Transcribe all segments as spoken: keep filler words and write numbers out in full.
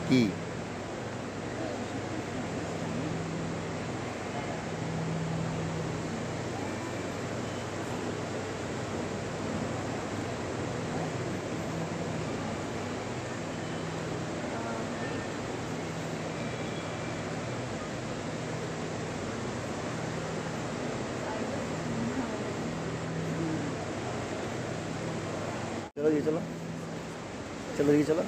কি चलो ये चलो चलो ये चलो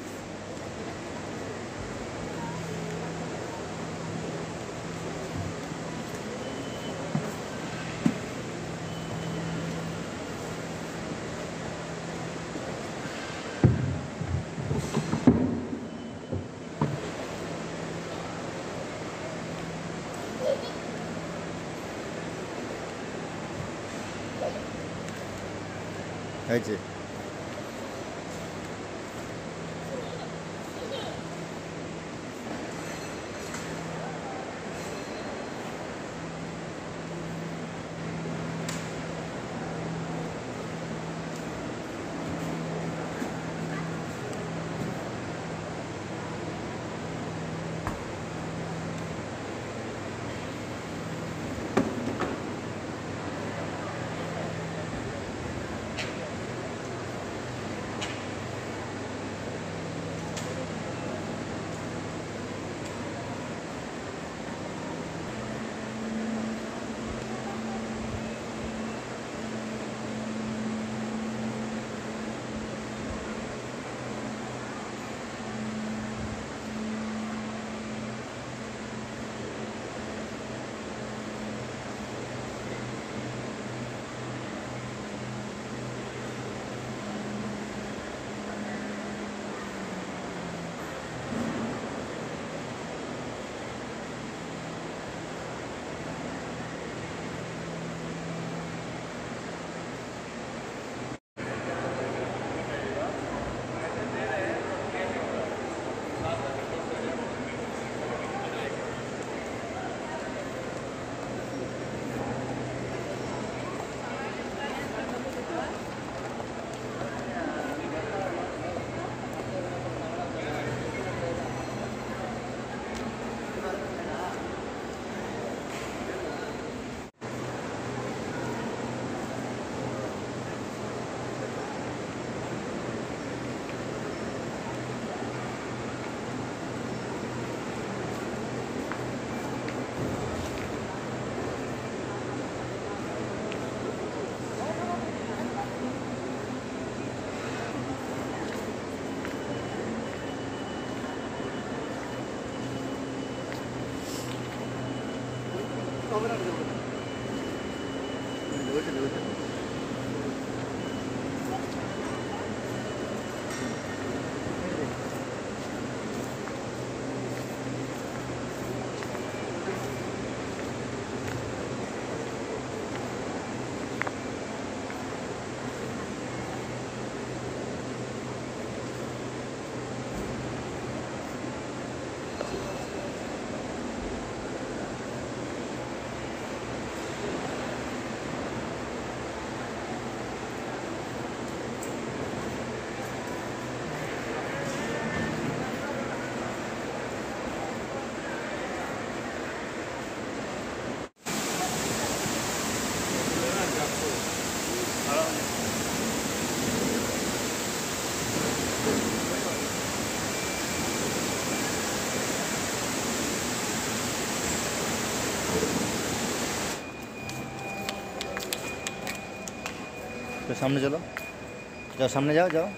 ऐसे तो सामने चलो जाओ सामने जाओ जाओ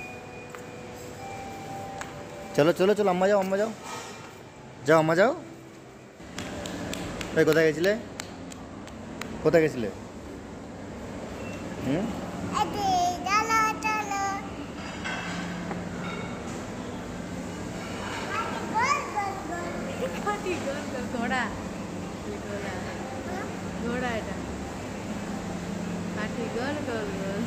चलो चलो चलो अम्मा जाओ अम्मा जाओ जाओ अम्मा जाओ भाई कोথায় গেছিলে কোথায় গেছিলে হুম ঘোড়া ঘোড়া ঘোড়া এটা কাঠি গোল গোল গোল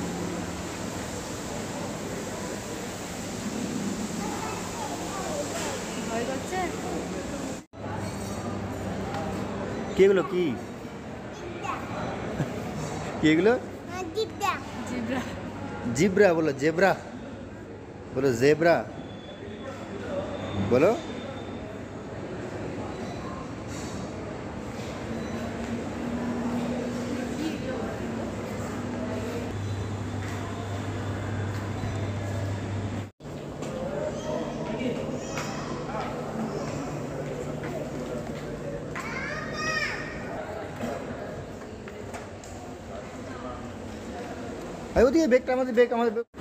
ভয় করছে কি এগুলো কি কি এগুলো জিব্রা জিব্রা জিব্রা বলো জেব্রা বলো জেব্রা बोलो। अरे वो तो ये बैग हमारे बैग हमारे बैग।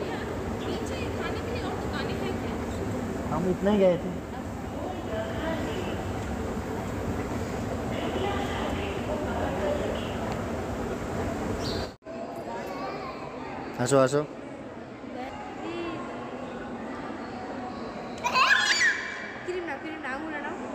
हम इतना ही गए थे। हंसो हंसो। क्रीम ना क्रीम ना आंगूर ना